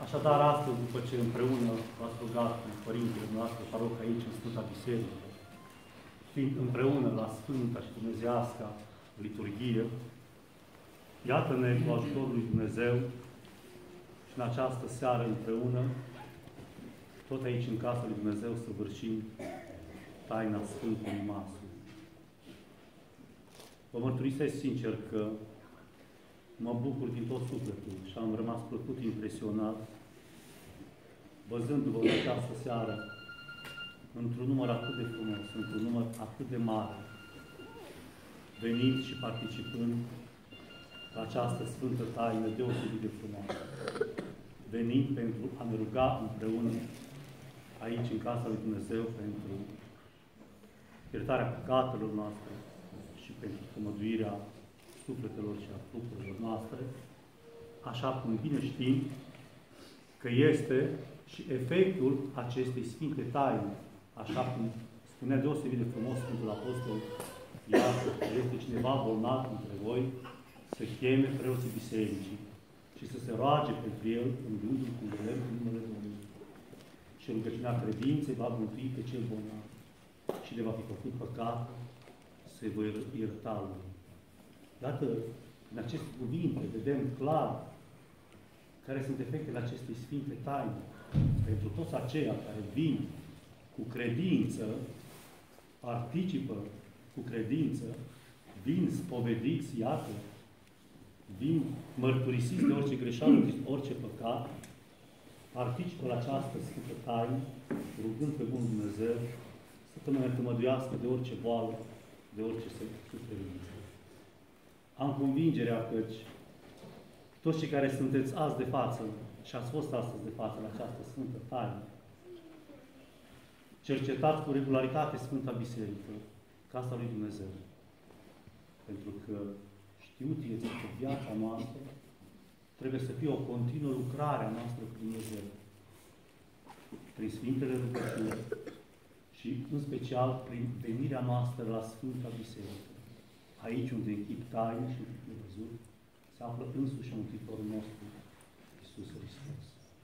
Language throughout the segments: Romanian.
Așadar, astăzi, după ce împreună v-ați rugat cu Părintele noastre, paroc aici, în Sfânta Biserică, fiind împreună la Sfânta și Dumnezeiasca liturghie, iată-ne cu ajutorul lui Dumnezeu și în această seară împreună, tot aici în casa lui Dumnezeu, să vârșim taina Sfântului Masului. Vă mărturisesc sincer că mă bucur din tot sufletul și am rămas plăcut impresionat văzându-vă în această seară într-un număr atât de frumos, într-un număr atât de mare, venind și participând la această sfântă taină deosebit de frumoasă. Venind pentru a ne ruga împreună aici, în casa lui Dumnezeu, pentru iertarea păcatelor noastre și pentru tămăduirea sufletelor și a trupurilor noastre, așa cum bine știm că este și efectul acestei sfinte taine, așa cum spunea deosebit de frumos Sfântul Apostol Iacov, că este cineva bolnav între voi, să cheme preoții bisericii și să se roage pentru el, îngându-l cu vrem în numele Domnului. Și rugăciunea credinței va mântui pe cel bolnav și le va fi făcut păcat, se voi ierta lui. Iată, în aceste cuvinte vedem clar care sunt efectele acestei sfinte taine. Pentru toți aceia care vin cu credință, participă cu credință, vin spovediți, iată, vin mărturisiți de orice greșeală, de orice păcat, participă la această sfântă taină, rugând pe Bunul Dumnezeu să ne tămăduiască de orice boală, de orice suferință. Am convingerea că toți cei care sunteți azi de față și ați fost astăzi de față la această sfântă taină, cercetați cu regularitate Sfânta Biserică, casa lui Dumnezeu. Pentru că știut este că viața noastră trebuie să fie o continuă lucrare a noastră cu Dumnezeu. Prin Sfintele rugăciuni și, în special, prin venirea noastră la Sfânta Biserică. Aici unde închid taine și închid văzut, se află însuși Mântuitorul nostru, Iisus Hristos.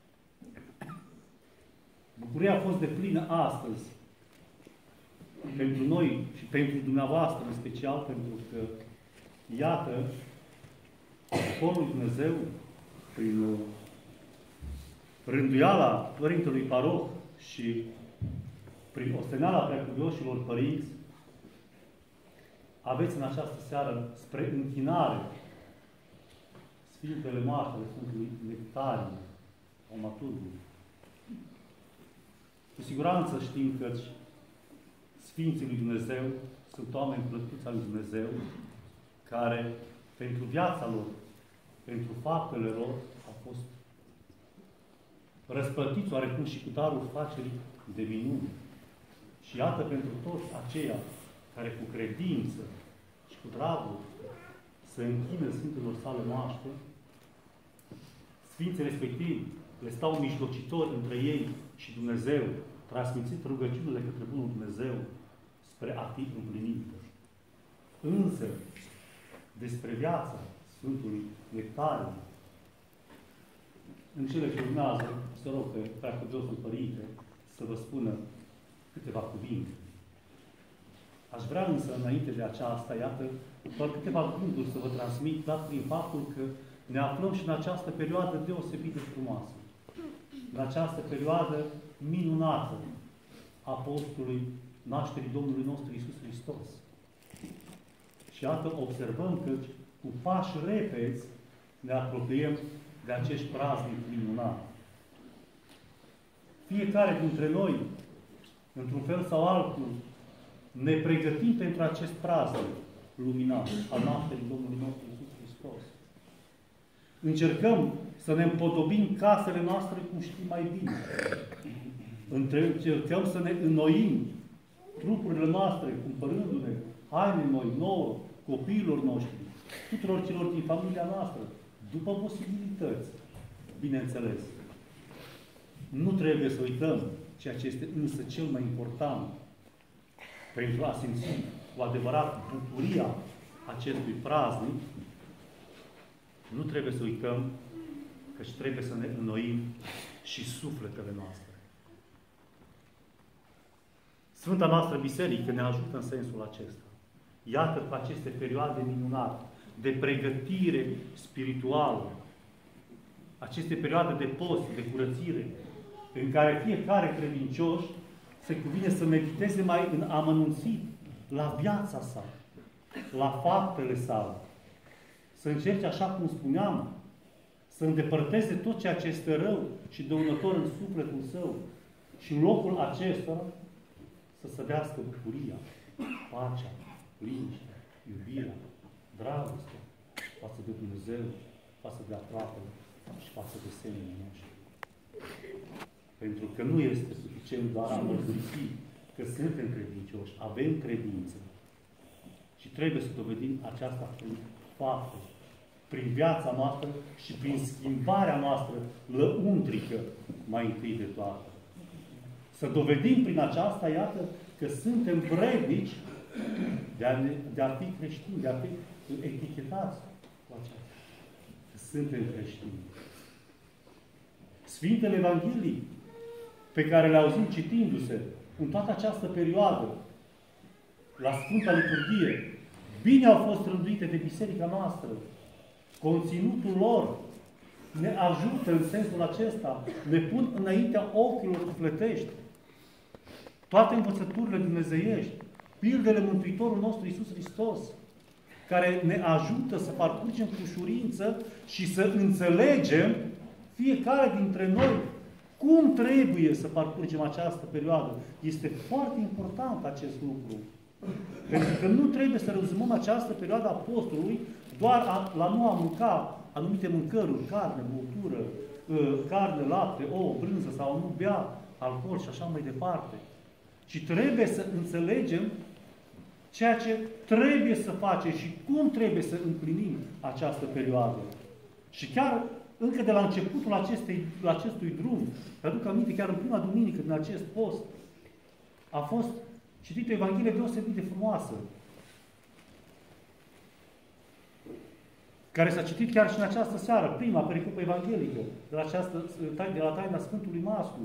Bucuria a fost deplină astăzi pentru noi și pentru dumneavoastră în special, pentru că, iată, poporul lui Dumnezeu, prin rânduiala Părintelui Paroh și prin osteneala preacuvioșilor părinți, aveți în această seară spre închinare Sfintele Maștele Sfântului Nectarie, Aumaturgului. Cu siguranță știm că Sfinții lui Dumnezeu sunt oameni plăcuți al lui Dumnezeu, care, pentru viața lor, pentru faptele lor, au fost răsplătiți oarecum și cu darul facerii de minuni. Și iată, pentru toți aceia care cu credință și cu dragoste să închină Sfintelor sale moaște, Sfinții respectivi le stau mijlocitori între ei și Dumnezeu, transmițând rugăciunile către Bunul Dumnezeu spre a fi împlinită. Însă, despre viața Sfântului Nectarie, în cele ce urmează, să rog pe Preacuviosul Părinte să vă spună câteva cuvinte. Aș vrea însă, înainte de aceasta, iată, doar câteva gânduri să vă transmit, dat prin faptul că ne aflăm și în această perioadă deosebit de frumoasă. În această perioadă minunată a postului nașterii Domnului nostru Iisus Hristos. Și iată, observăm că cu pași repezi ne apropiem de acești praznic minunat. Fiecare dintre noi, într-un fel sau altul, ne pregătim pentru acest praznic luminat al nașterii Domnului nostru Iisus Hristos. Încercăm să ne împodobim casele noastre cum știm mai bine. Încercăm să ne înnoim trupurile noastre, cumpărându-ne haine noi, nouă, copiilor noștri, tuturor celor din familia noastră, după posibilități, bineînțeles. Nu trebuie să uităm ceea ce este însă cel mai important pentru a simți cu adevărat bucuria acestui praznic. Nu trebuie să uităm Căci trebuie să ne înnoim și sufletele noastre. Sfânta noastră Biserică ne ajută în sensul acesta. Iată cu aceste perioade minunate de pregătire spirituală, aceste perioade de post, de curățire, în care fiecare credincioș se cuvine să mediteze mai în amănunțit la viața sa, la faptele sale. Să încerce, așa cum spuneam, să îndepărteze tot ceea ce este rău și dăunător în sufletul său și în locul acesta să sădească bucuria, pacea, liniștea, iubirea, dragostea față de Dumnezeu, față de aproapele și față de semenii noștri. Pentru că nu este suficient doar a mărturisi că suntem credincioși, avem credință. Și trebuie să dovedim aceasta prin fapte, prin viața noastră și prin schimbarea noastră lăuntrică mai întâi de toate. Să dovedim prin aceasta, iată, că suntem vrednici de a fi creștini, de a fi etichetați cu aceasta. Că suntem creștini. Sfintele Evangheliei pe care le auzim citindu-se în toată această perioadă, la Sfânta Liturghie, bine au fost rânduite de Biserica noastră. Conținutul lor ne ajută în sensul acesta, ne pun înaintea ochilor sufletești toate învățăturile dumnezeiești, pildele Mântuitorul nostru Iisus Hristos, care ne ajută să parcurgem cu ușurință și să înțelegem fiecare dintre noi cum trebuie să parcurgem această perioadă. Este foarte important acest lucru. Pentru că nu trebuie să rezumăm această perioadă a postului doar la nu a mânca anumite mâncăruri, carne, băutură, carne, lapte, ouă, brânză sau nu bea alcool și așa mai departe. Ci trebuie să înțelegem ceea ce trebuie să facem și cum trebuie să împlinim această perioadă. Și chiar încă de la începutul acestui drum, aduc aminte, chiar în prima duminică din acest post, a fost citită o Evanghelie deosebit de frumoasă, care s-a citit chiar și în această seară, prima pericopă evanghelică, de la taina Sfântului Maslu,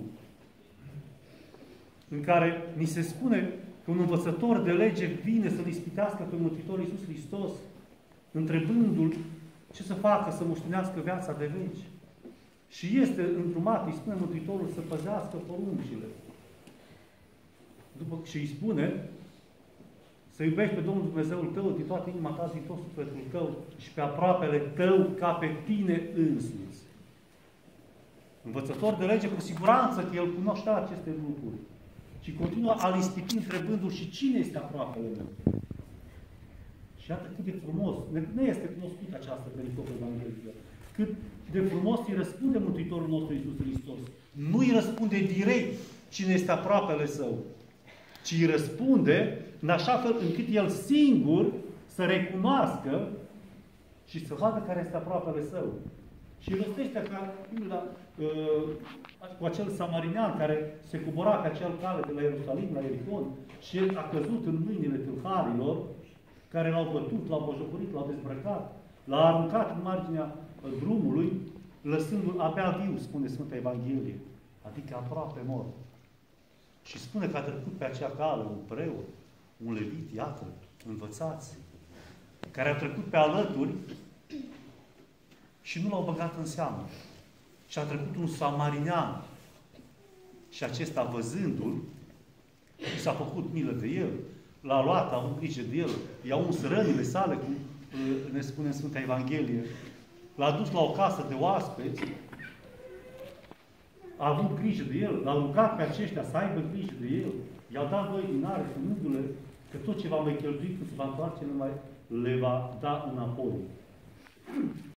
în care ni se spune că un învățător de lege vine să-L ispitească pe Mântuitorul Iisus Hristos, întrebându-L ce să facă să moștenească viața de veci. Și este îndrumat, îi spune Mântuitorul să păzească poruncile. Și îi spune să iubești pe Domnul Dumnezeul tău din toată inima ta, din tot sufletul tău și pe aproapele tău ca pe tine însuți. Învățător de lege, cu siguranță că el cunoștea aceste lucruri. Și continuă a-L ispiti întrebându-L și cine este aproapele meu. Și iată cât de frumos, ne este cunoscută această pericopă evanghelică, cât de frumos îi răspunde Mântuitorul nostru Iisus Hristos. Nu îi răspunde direct cine este aproapele său, ci îi răspunde în așa fel încât el singur să recunoască și să vadă care este aproapele său. Și îi rostește cu acel samarinean care se cobora pe acel cale de la Ierusalim, la Ierihon, și el a căzut în mâinile tâlharilor, care l-au bătut, l-au băjocorit, l-au dezbrăcat, l-au aruncat în marginea drumului, lăsându-l abia viu, spune Sfânta Evanghelie, adică aproape mort. Și spune că a trecut pe acea cale un preot, un levit, iată, învățați, care a trecut pe alături și nu l-au băgat în seamă. Și a trecut un samarinean. Și acesta, văzându-l, s-a făcut milă de el, l-a luat, a avut grijă de el, i-a uns rănile sale, cum ne spune în Sfânta Evanghelie, l-a dus la o casă de oaspeți, a avut grijă de el, l-a rugat pe aceștia să aibă grijă de el, i-a dat 2 dinare, spunându-le că tot ce va mai cheltui când se va întoarce, nu mai le va da înapoi.